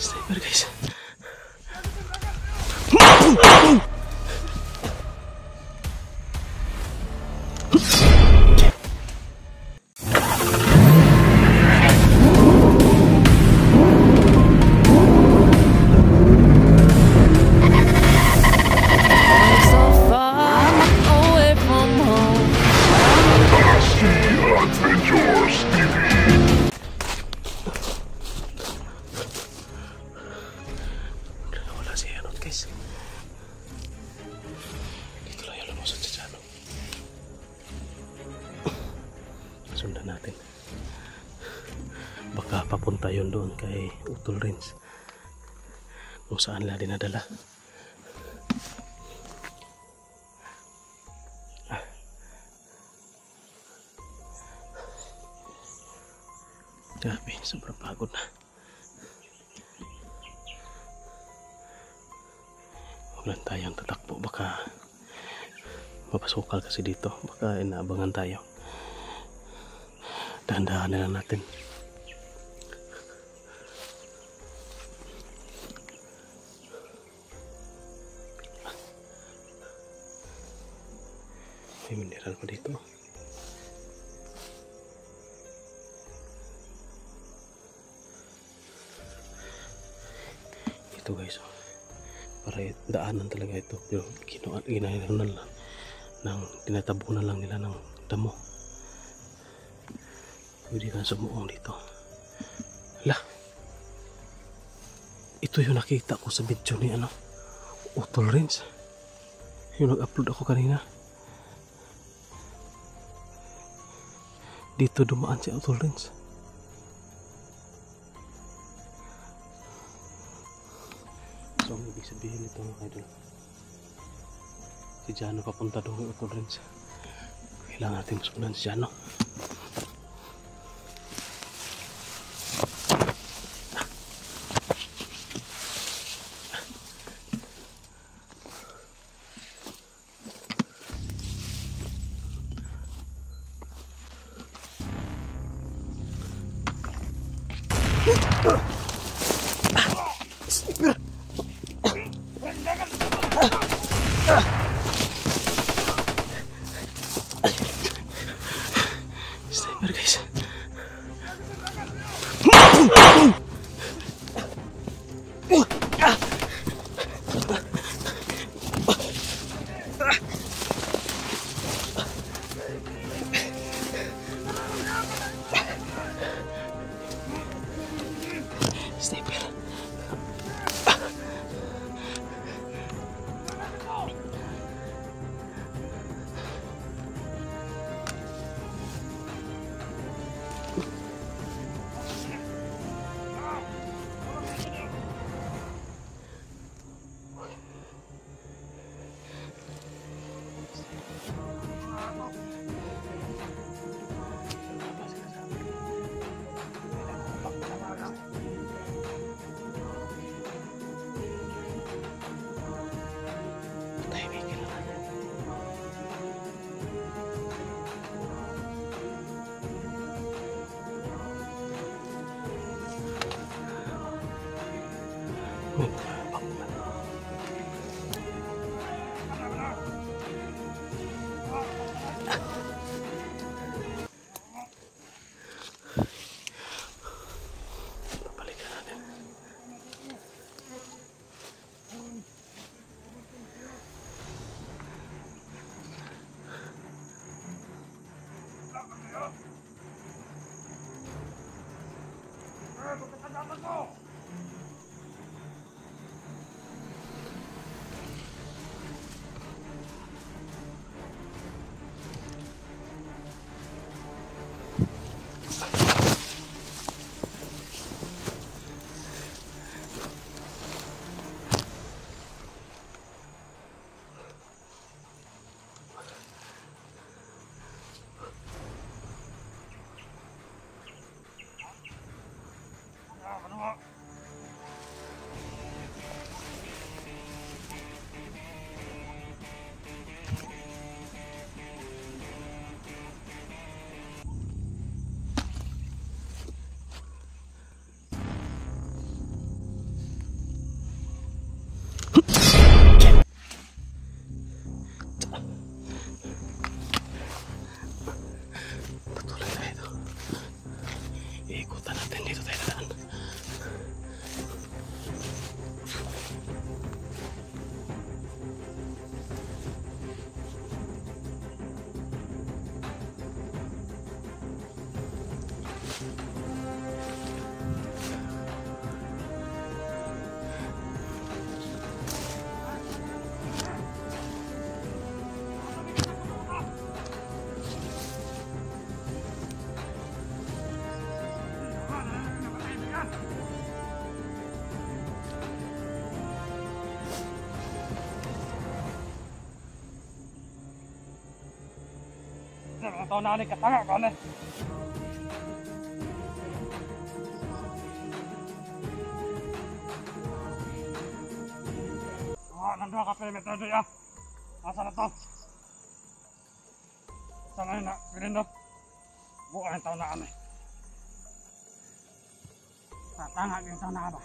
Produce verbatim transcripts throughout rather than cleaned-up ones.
Sniper guys. Sundan natin, baka papunta yun doon kay Utol Renz kung saan nila dinadala. Ah. Grabe, sobrang pagod na. Huwag lang tayong tatakbo, baka mapasukal kasi dito, baka inaabangan tayo. Dahan-dahan na lang natin. May mineral pa dito. Ito guys, para daanan talaga ito. Pero ginagawa lang ng tinatabunan lang nila ng damo. Pwede kang sumuong dito. Lah, ito yung nakita ko sa video ni ano, Utol Renz. Yung nag-upload ako kanina. Dito dumaan si Utol Renz. So, ang ibig sabihin ito mga idol, si Jano papunta doon kay Utol Renz. Kailangan natin masundan si Jano. Sniper guys. Sniper. Ito na ni katanga ko na. Ah, nandun ka perimeter doon ah. Asa na to? Saan na yun na? Pilindo? Bukan yung taon na kami. Tatanga yung taon na ka ba?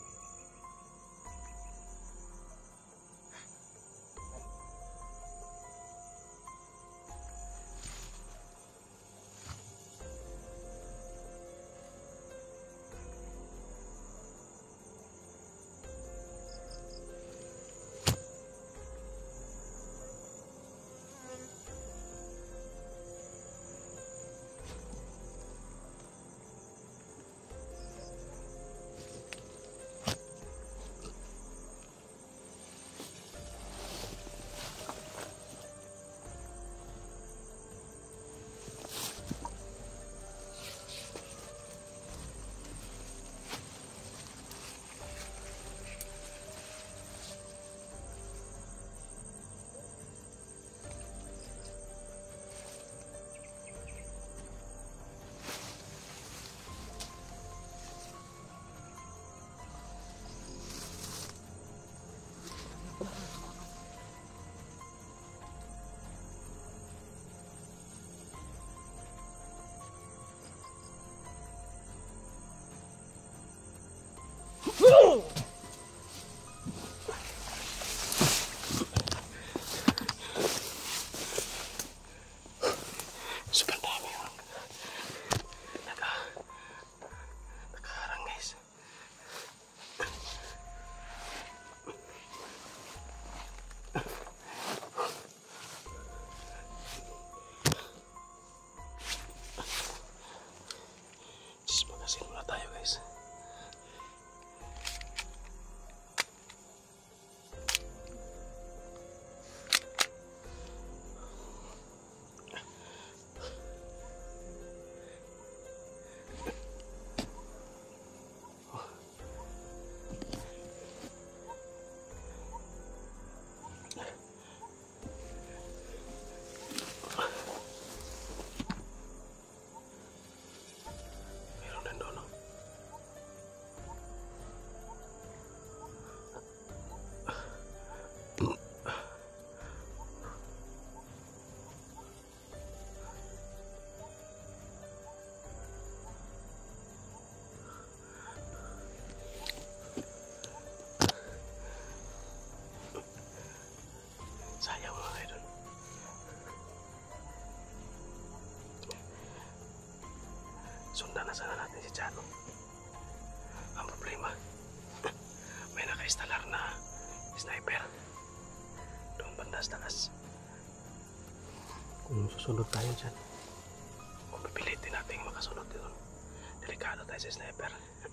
Super dami yun. Naka, nakaharang guys. Just magasin muna tayo guys. Sayang mga idol. Sundan na sana natin si Jano. Ang problema, may naka-installer na sniper doon banda sa taas. Kung susunod tayo dyan, kung pipilitin natin makasunod dito, delikado tayo sa sniper.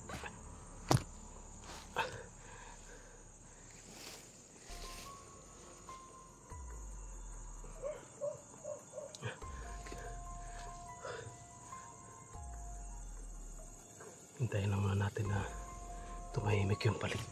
Hintayin lang muna natin na tumahimik yung paligid.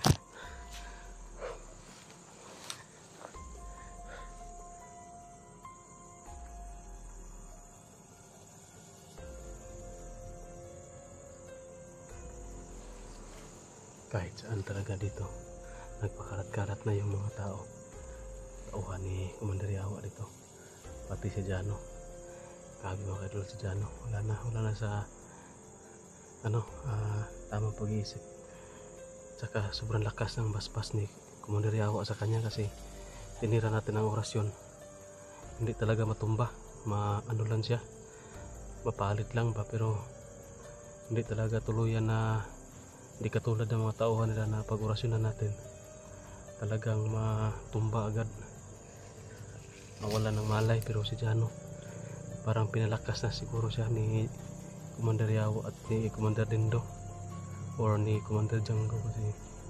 Kahit saan talaga dito, nagpakarat-karat na yung mga tao. Tauhan ni Commander Yawa dito, pati si Jano. Grabe mga idol si Jano, wala na, wala na sa ano, uh, tamang pag-iisip. Tsaka sobrang lakas ng basbas ni Commander Yawa sa kanya kasi tinira natin ang orasyon. Hindi talaga matumba, ma ano lang siya, mapalit lang ba, pero hindi talaga tuluyan na, hindi katulad ng mga tauhan nila na pag-orasyonan natin talagang matumba agad, mawala ng malay. Pero si Jano parang pinalakas na siguro siya ni Commander Yawa at ni Commander Dindo or ni Commander Django kasi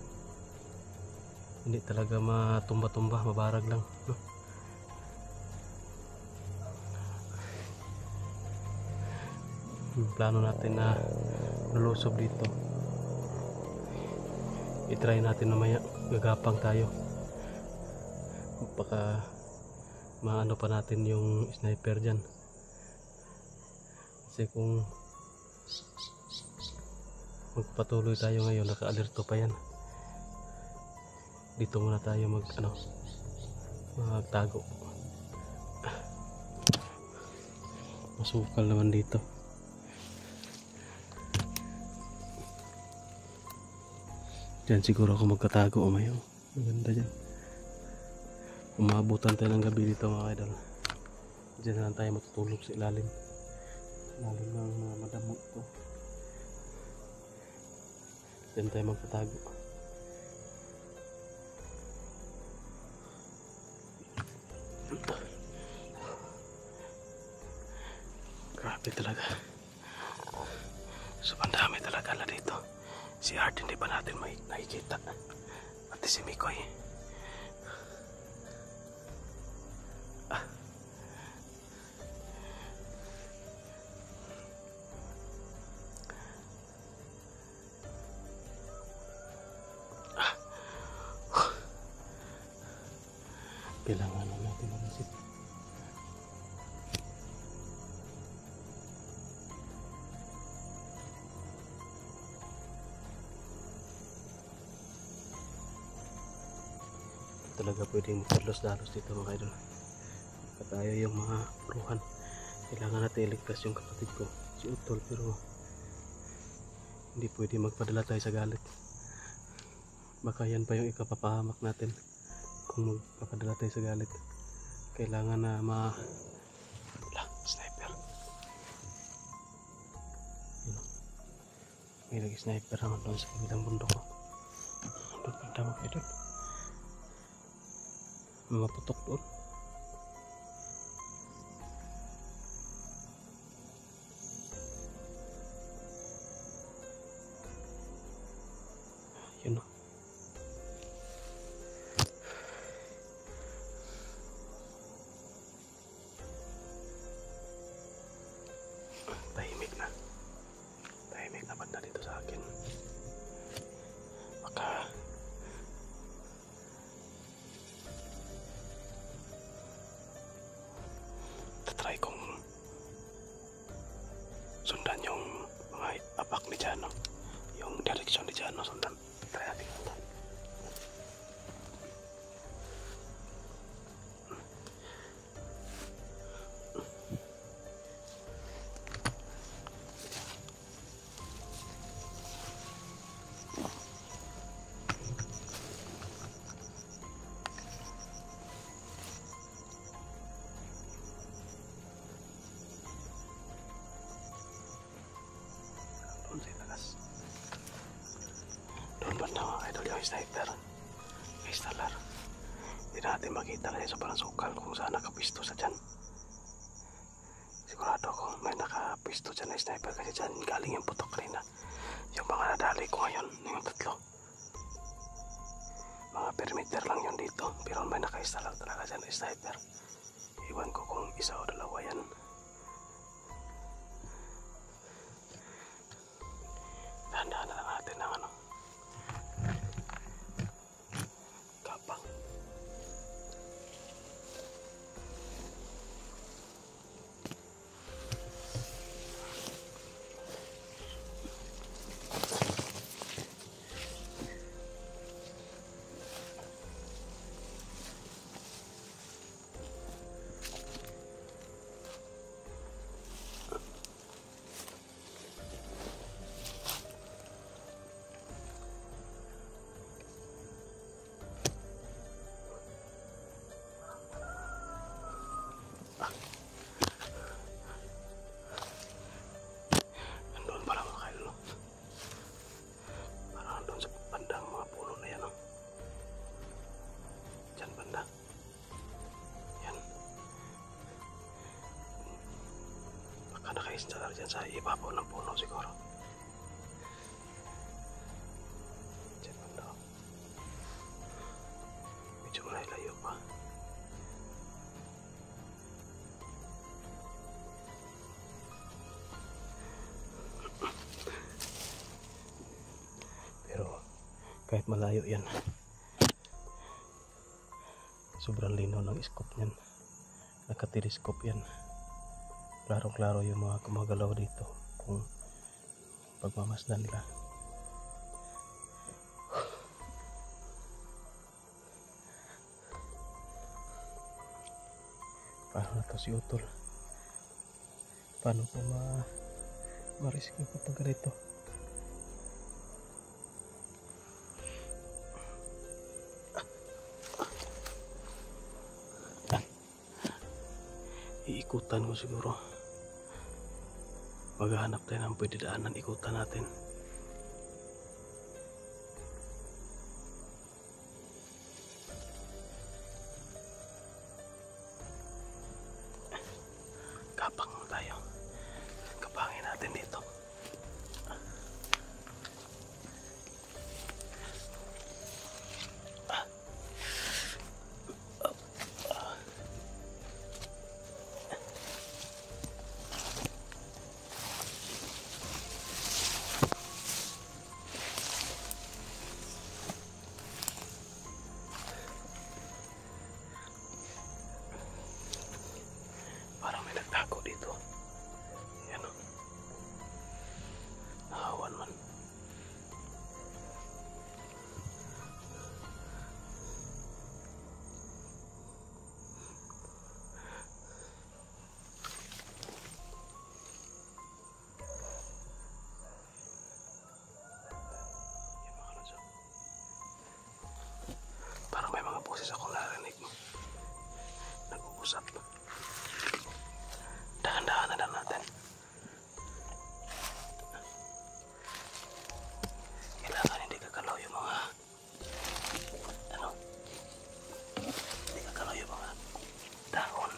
hindi talaga matumba-tumba, mabarag lang, no? Yung plano natin na lulusob dito, i-try natin mamaya, gagapang tayo, baka maano pa natin yung sniper dyan. Kasi kung magpatuloy tayo ngayon, naka-alerto pa yan. Dito muna tayo mag ano magtago. Masukal naman dito. Diyan siguro ako magkatago o mayo. Maganda dyan. Umabutan tayo ng gabi dito mga idol. Diyan na lang tayo matutulog sa ilalim. Ilalim ng mga madamo ito. Diyan tayo magkatago. Grabe talaga. Sobrang dami talaga la dito. Si Art hindi pa natin may nakikita. Pati si Mikoy. Ah. Ah. Kailangan na natin manisip. Talaga pwedeng magdalos-dalos dito mga idol. Katayo yung mga puruhan. Kailangan natin iligtas yung kapatid ko, si Utol, pero hindi pwede magpadala tayo sa galit. Baka yan pa yung ikapapahamak natin kung magpapadala tayo sa galit. Kailangan na ma... Wala, sniper. Yun. May nag-sniper naman doon sa kabilang bundok ko. Doon pala mga idol. Mga putok doon. Yun o. Tahimik na. Tahimik na banda dito sa akin. Baka try kong sundan yung mga apak ni Jano, yung direksyon ni Jano, sundan. Try natin sundan. Doon sa taas. Doon ba na mga idol yung sniper? May stalar. Hindi natin makita kasi sobrang sukal kung saan nakapisto sa dyan. Sigurado ko may nakapisto dyan na sniper kasi dyan galing yung putok rin na. Yung mga nadali ko ngayon, yung tatlo. Mga perimeter lang yun dito, pero may naka-install talaga dyan na sniper. Iwan ko kung isa o dalawa yan. Dahan-dahan na lang natin ng ano kapang. Naka-install dyan sa ibabaw ng puno siguro. Diyan banda. Medyo malayo pa. Pero kahit malayo yan, sobrang linaw ng scope niyan. Naka-telescope yan. klaro-klaro yung mga kumagalaw dito kung pagmamasdan nila. Paano na to si Utol? Paano ko ma ma-rescue kapag ganito? Iikutan ko siguro. Maghahanap tayo ng pwede daanan, ikutan natin. Kapang mo tayo. Kapangin natin dito. Parang may nagtago dito. Yan o. Nahawan man. Yan mga kalodyo. Parang may mga boses akong narinig. Nag-uusap. Dahan-dahan na lang natin. Kailangan hindi kagalaw yung mga ano, hindi kagalaw yung mga dahon.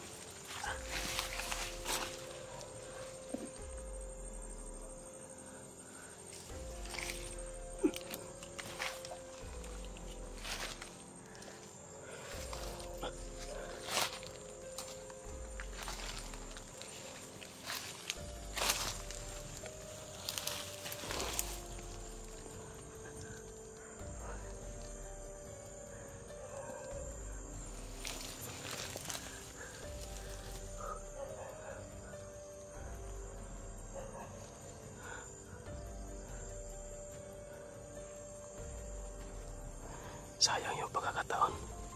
Sayang yung pagkakataon.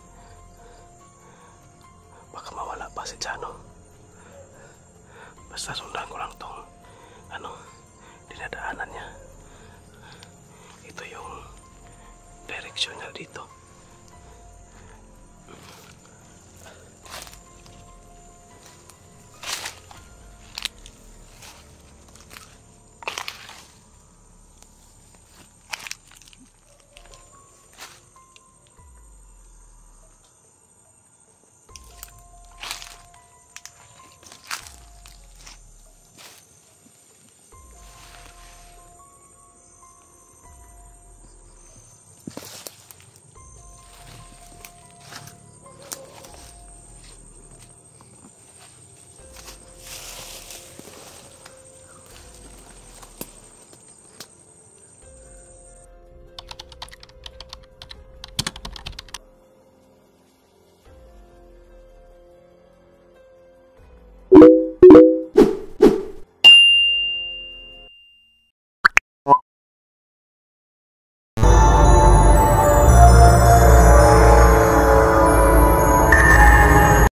Baka mawala pa si Jano. Basta sundan ko lang tong ano, dinadaanan niya. Ito yung direksyon niya dito.